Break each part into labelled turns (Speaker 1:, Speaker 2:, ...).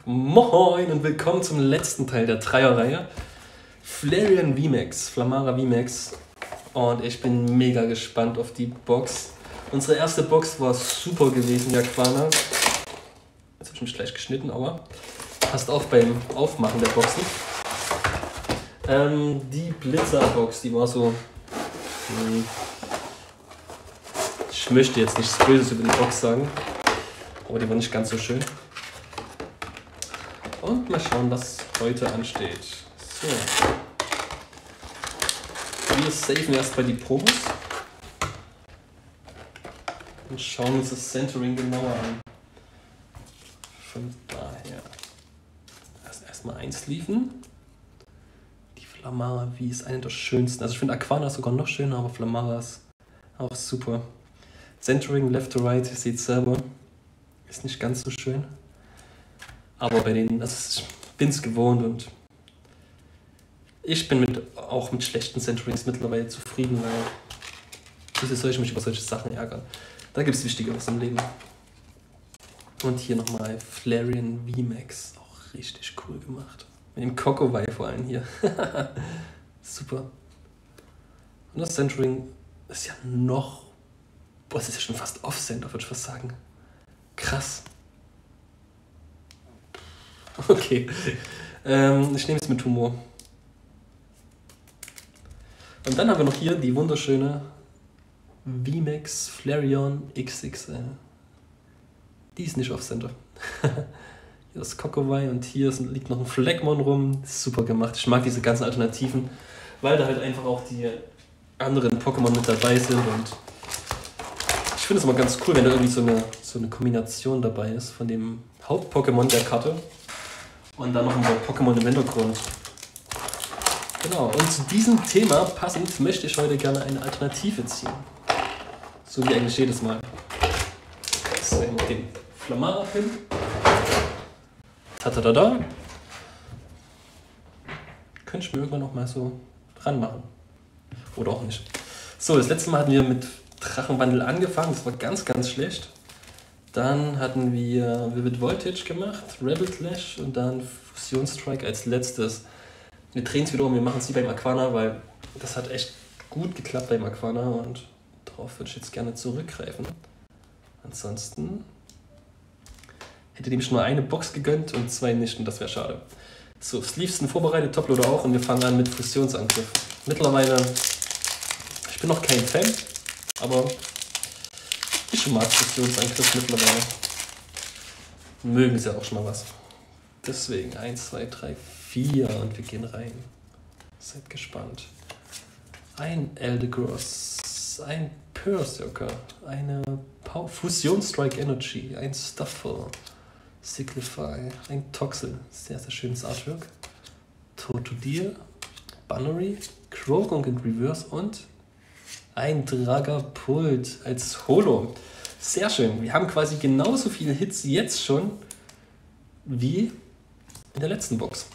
Speaker 1: Moin und willkommen zum letzten Teil der Dreierreihe. Flareon VMAX, Flamara VMAX. Und ich bin mega gespannt auf die Box. Unsere erste Box war super gewesen, der Aquana. Jetzt habe ich mich gleich geschnitten, aber passt auf beim Aufmachen der Boxen. Die Blitzerbox, die war so... Ich möchte jetzt nichts Böses über die Box sagen, aber die war nicht ganz so schön. Und mal schauen, was heute ansteht. So. Wir safen erstmal die Promos. Und schauen uns das Centering genauer an. Von daher. Erstmal einsleeven. Die Flamara V ist eine der schönsten. Also ich finde Aquana sogar noch schöner, aber Flamara ist auch super. Centering left to right, ihr seht selber. Ist nicht ganz so schön. Aber bei denen, also ich bin es gewohnt und ich bin auch mit schlechten Centerings mittlerweile zufrieden, weil wieso soll ich mich über solche Sachen ärgern? Da gibt es Wichtigeres im Leben. Und hier nochmal Flareon VMAX, auch richtig cool gemacht. Mit dem Cocowai vor allem hier. Super. Und das Centering ist ja noch, boah, es ist ja schon fast Off-Center, würde ich fast sagen. Krass. Okay, ich nehme es mit Humor. Und dann haben wir noch hier die wunderschöne VMAX Flareon XXL. Die ist nicht Off-Center. Hier ist Cocowai und hier liegt noch ein Phlegmon rum. Super gemacht. Ich mag diese ganzen Alternativen, weil da halt einfach auch die anderen Pokémon mit dabei sind. Und ich finde es immer ganz cool, wenn da irgendwie so eine Kombination dabei ist von dem Haupt-Pokémon der Karte. Und dann noch ein paar Pokémon im Hintergrund. Genau, und zu diesem Thema passend möchte ich heute gerne eine Alternative ziehen. So wie eigentlich jedes Mal. So, mit dem Flamara-Pin. Tatatata. Könnte ich mir irgendwann noch mal so dran machen. Oder auch nicht. So, das letzte Mal hatten wir mit Drachenwandel angefangen. Das war ganz, ganz schlecht. Dann hatten wir Vivid Voltage gemacht, Rebel Clash und dann Fusion Strike als letztes. Wir drehen es wieder um, wir machen es wie beim Aquana, weil das hat echt gut geklappt beim Aquana und darauf würde ich jetzt gerne zurückgreifen. Ansonsten hätte dem schon nur eine Box gegönnt und 2 nicht und das wäre schade. So, Sleeves sind vorbereitet, Toploader auch und wir fangen an mit Fusionsangriff. Mittlerweile, ich bin noch kein Fan, aber ich mag Fusionsangriff mittlerweile. Mögen sie auch schon mal was. Deswegen 1, 2, 3, 4 und wir gehen rein. Seid gespannt. Ein Eldegoss, ein Perrserker, eine Fusion Strike Energy, ein Stuffle, Siglify, ein Toxel, sehr, sehr schönes Artwork. Totodile, Bannery, Croagunk in Reverse und ein Dragapult als Holo. Sehr schön. Wir haben quasi genauso viele Hits jetzt schon wie in der letzten Box.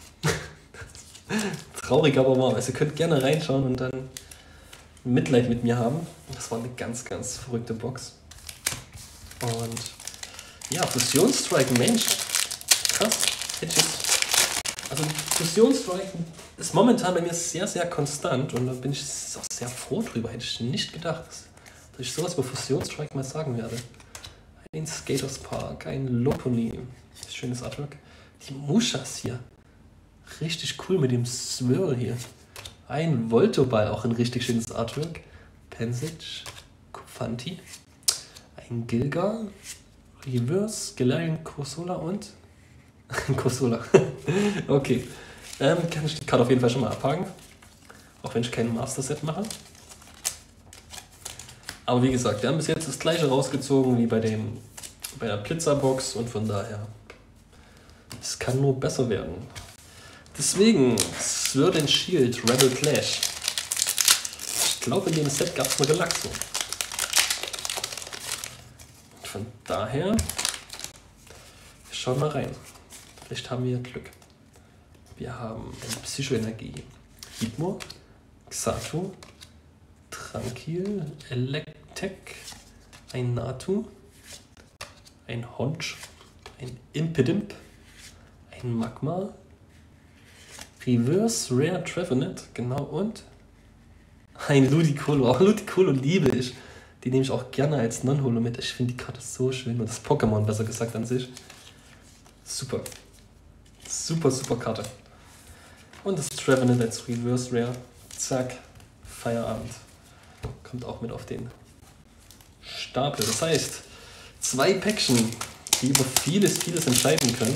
Speaker 1: Traurig, aber wahr. Also ihr könnt gerne reinschauen und dann Mitleid mit mir haben. Das war eine ganz, ganz verrückte Box. Und ja, Fusion Strike, Mensch. Krass. Also Fusion Strike ist momentan bei mir sehr, sehr konstant und da bin ich auch sehr froh drüber. Hätte ich nicht gedacht, dass ich sowas über Fusion Strike mal sagen werde. Ein Skaters Park, ein Lopunny, schönes Artwork. Die Mushas hier, richtig cool mit dem Swirl hier. Ein Voltoball, auch ein richtig schönes Artwork. Pensage, Kufanti, ein Gilgar, Reverse, Galarian Corsola und Corsola. Okay. Kann ich die Karte auf jeden Fall schon mal abhaken. Auch wenn ich kein Master Set mache. Aber wie gesagt, wir haben bis jetzt das gleiche rausgezogen wie bei der Blitzerbox und von daher, es kann nur besser werden. Deswegen, Sword and Shield, Rebel Clash. Ich glaube, in dem Set gab es eine Galaxo. Von daher, wir schauen mal rein. Vielleicht haben wir Glück. Wir haben eine Psychoenergie, Hitmo, Xatu, Tranquil, Electek, ein Natu, ein Honch, ein Impidimp, ein Magma, Reverse Rare Trevenant, genau, und ein Ludicolo. Auch Ludicolo liebe ich. Die nehme ich auch gerne als Non-Holo mit. Ich finde die Karte so schön. Und das Pokémon, besser gesagt, an sich. Super. Super, super Karte. Und das Trevenant als Reverse Rare. Zack. Feierabend. Kommt auch mit auf den Stapel. Das heißt, 2 Päckchen, die über vieles entscheiden können.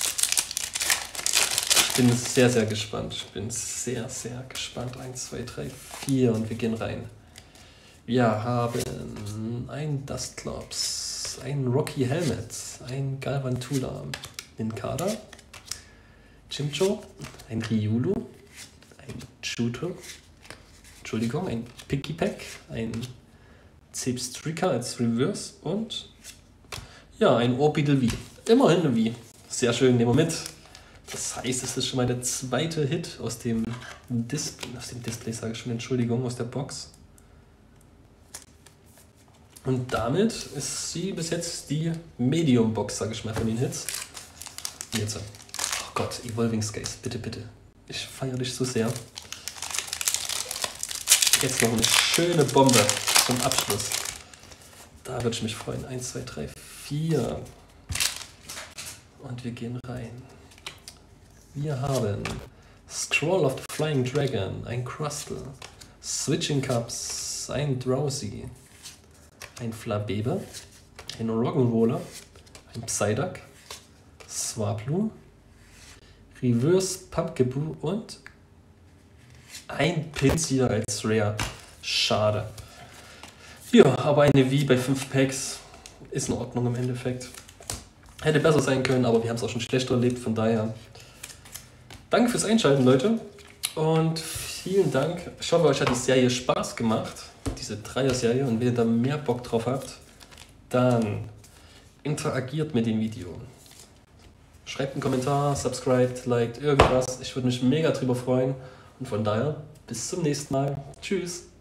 Speaker 1: Ich bin sehr, sehr gespannt. Ich bin sehr, sehr gespannt. 1, 2, 3, 4 und wir gehen rein. Wir haben ein Dustclops, ein Rocky Helmet, ein Galvantula, Nincada, Chimcho, ein Riolu, ein Chuto, Entschuldigung, ein Pikipek, ein Zebstrika als Reverse und ja, ein Orbital V. Immerhin eine V. Sehr schön, nehmen wir mit. Das heißt, es ist schon mal der 2. Hit aus dem Display, sage ich schon, Entschuldigung, aus der Box. Und damit ist sie bis jetzt die Medium-Box, sage ich mal, von den Hits. Und jetzt, oh Gott, Evolving Skies, bitte, bitte. Ich feiere dich so sehr. Jetzt noch eine schöne Bombe zum Abschluss. Da würde ich mich freuen. 1, 2, 3, 4. Und wir gehen rein. Wir haben Scroll of the Flying Dragon, ein Crustle, Switching Cups, ein Drowsy, ein Flabebe, ein Rock'n'Roller, ein Psyduck, Swablu, Reverse Pumpkaboo und ein Pinsir als Rare. Schade. Ja, aber eine V bei 5 Packs ist in Ordnung im Endeffekt. Hätte besser sein können, aber wir haben es auch schon schlechter erlebt, von daher danke fürs Einschalten, Leute. Und vielen Dank. Ich hoffe, euch hat die Serie Spaß gemacht, diese Dreier-Serie. Und wenn ihr da mehr Bock drauf habt, dann interagiert mit dem Video. Schreibt einen Kommentar, subscribt, liked, irgendwas. Ich würde mich mega drüber freuen. Und von daher, bis zum nächsten Mal. Tschüss.